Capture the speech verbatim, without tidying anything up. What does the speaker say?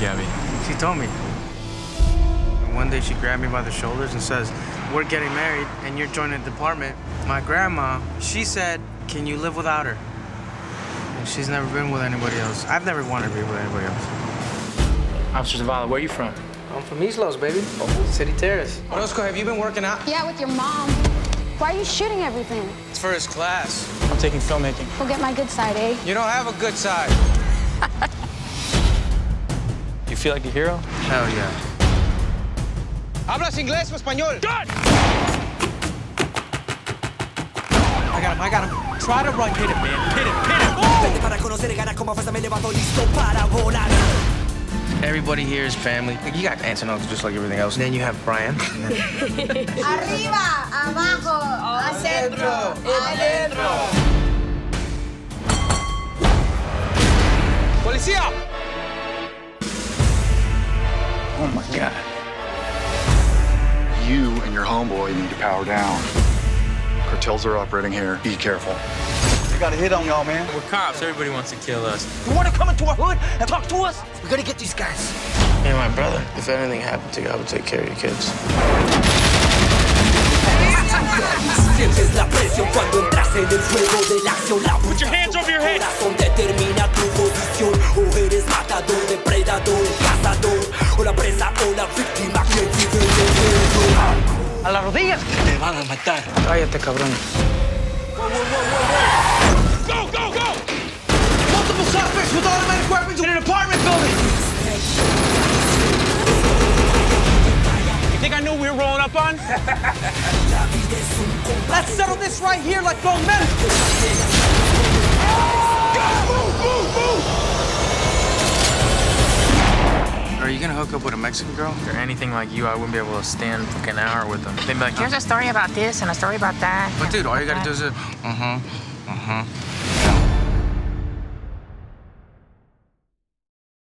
Gabby? She told me. And one day she grabbed me by the shoulders and says, we're getting married and you're joining the department. My grandma, she said, can you live without her? And she's never been with anybody else. I've never wanted to be with anybody else. Officer Zavala, where are you from? I'm from East Los, baby. Oh. City Terrace. Roscoe, have you been working out? Yeah, with your mom. Why are you shooting everything? It's for his class. I'm taking filmmaking. Go get my good side, eh? You don't have a good side. You feel like a hero? Hell yeah. ¿Hablas inglés o español? Good! I got him, I got him. Try to run, hit him, man. Hit him, hit him! Everybody here is family. You got aunts and uncles just like everything else. And then you have Brian. Arriba, abajo, al centro, adentro. Policía! Oh my God. You and your homeboy need to power down. Cartels are operating here. Be careful. We got a hit on y'all, man. We're cops. Everybody wants to kill us. You want to come into our hood and talk to us? We gotta get these guys. Hey, my brother, if anything happened to you, I would take care of your kids. Put your hands over your head. A las rodillas. Te van a matar. Cállate, cabrón. Go, go, go! Multiple suspects with automatic weapons in an apartment building. You think I knew we were rolling up on? Let's settle this right here like grown men. Go, move, move, move! Are you gonna hook up with a Mexican girl? If they're anything like you, I wouldn't be able to stand like an hour with them. They'd be like, here's a story about this and a story about that. But dude, all you gotta do is, uh huh, uh huh.